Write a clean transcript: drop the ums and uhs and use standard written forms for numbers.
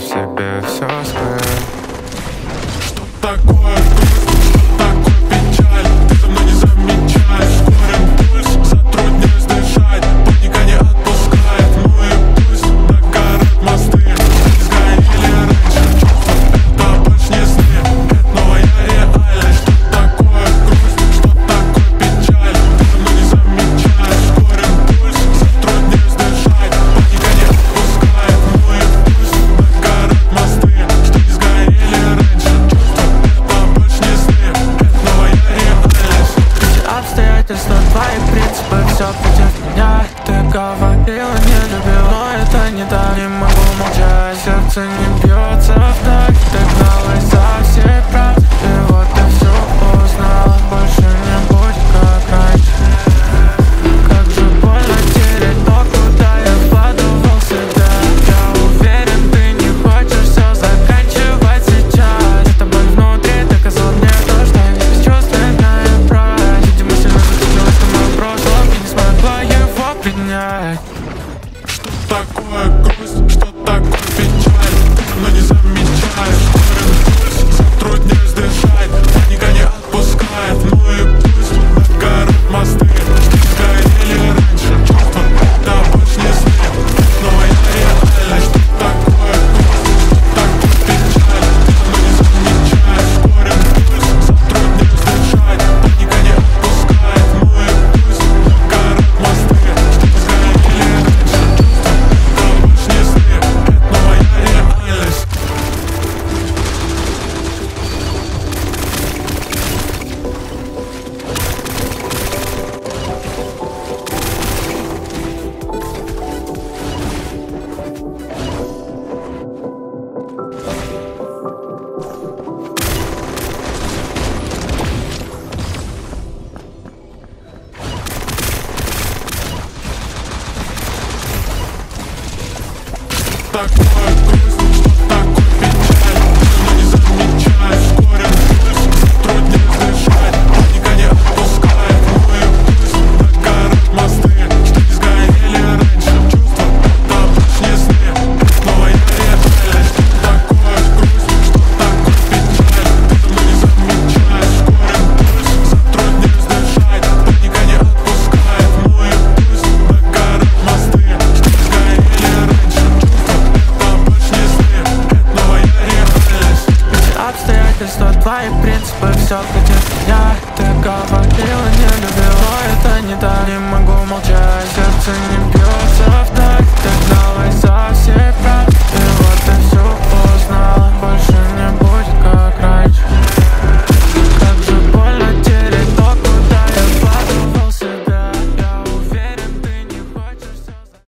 себе все скрыть. Что такое грусть, что такое печаль? Ты давно не замечаешь. Ускорен пульс, затрудняюсь дышать. Паника не отпускает. Ну и пусть догорят мосты, они сгорели раньше. Чувства это больше не сны, это новая реальность. Что такое грусть, что такое печаль? Ты давно не замечаешь. Ускорен пульс, затрудняюсь дышать. Паника не отпускает. Ну и пусть догорят мосты, что не сгорели раньше. Чувства это больше не сны, это новая реальность. Эти обстоятельства, твои принципы, все против меня. Ты говорила, не любил, но это не так. Не могу молчать, сердце не бьется вдаль. Ты гналась за всей правдой, и вот ты все узнала. Больше не будь как раньше. Как же больно терять то, куда я вкладывал себя. Я уверен, ты не хочешь все заканчивать сейчас. Эта боль внутри доказала мне то, что я бесчувственная правда. Видимо, сильно зацепилась на моем прошлом и не смогла его принять. Что такое грусть, что такое печаль? Ты давно не замечаешь. Ускорен пульс, затрудняюсь дышать. Паника не отпускает. Ну и пусть догорят мосты, что не сгорели раньше. Чувства это больше не сны, это новая реальность. Что такое грусть, что такое печаль? Ты давно не замечаешь. Ускорен пульс, затрудняюсь дышать. Паника не отпускает. Ну и пусть догорят мосты, что не сгорели раньше. Чувства это больше не сны, это новая реальность. Такое грусть, что такое печаль? Ты давно не замечаешь. Ускорен пульс, затрудняюсь дышать. Паника не отпускает. Ну и пусть догорят мосты, что не сгорели раньше. Чувства это больше не сны, это новая реальность. Такое грусть, что такое печаль? Ты давно не замечаешь. Ускорен пульс, затрудняюсь дышать. Паника не отпускает. Ну и пусть догорят мосты, что не сгорели раньше. Это больше не сны, это новая реальность. Эти обстоятельства, твои принципы, все против меня. Ты говорила, не любил, но это не так. Не могу молчать, сердце не бьется.